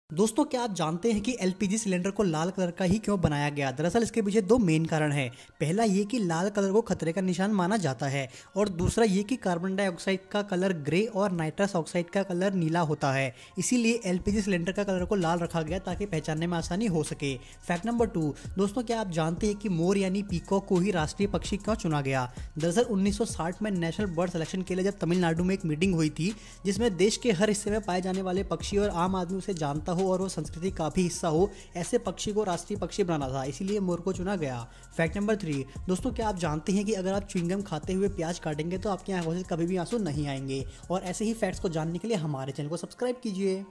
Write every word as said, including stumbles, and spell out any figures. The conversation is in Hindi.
दोस्तों, क्या आप जानते हैं कि एलपीजी सिलेंडर को लाल कलर का ही क्यों बनाया गया? दरअसल इसके पीछे दो मेन कारण हैं। पहला ये कि लाल कलर को खतरे का निशान माना जाता है और दूसरा ये कि कार्बन डाइऑक्साइड का कलर ग्रे और नाइट्रस ऑक्साइड का कलर नीला होता है। इसीलिए एलपीजी सिलेंडर का कलर को लाल रखा गया ताकि पहचानने में आसानी हो सके। फैक्ट नंबर टू, दोस्तों क्या आप जानते हैं कि मोर यानी पीकॉक को ही राष्ट्रीय पक्षी क्यों चुना गया? दरअसल उन्नीस सौ साठ में नेशनल बर्ड सिलेक्शन के लिए जब तमिलनाडु में एक मीटिंग हुई थी जिसमें देश के हर हिस्से में पाए जाने वाले पक्षी और आम आदमी उसे जानता हो और वो संस्कृति का भी हिस्सा हो, ऐसे पक्षी को राष्ट्रीय पक्षी बनाना था, इसीलिए मोर को चुना गया। फैक्ट नंबर थ्री, दोस्तों क्या आप जानते हैं कि अगर आप च्युइंगम खाते हुए प्याज काटेंगे तो आपकी आंखों से कभी भी आंसू नहीं आएंगे। और ऐसे ही फैक्ट्स को जानने के लिए हमारे चैनल को सब्सक्राइब कीजिए।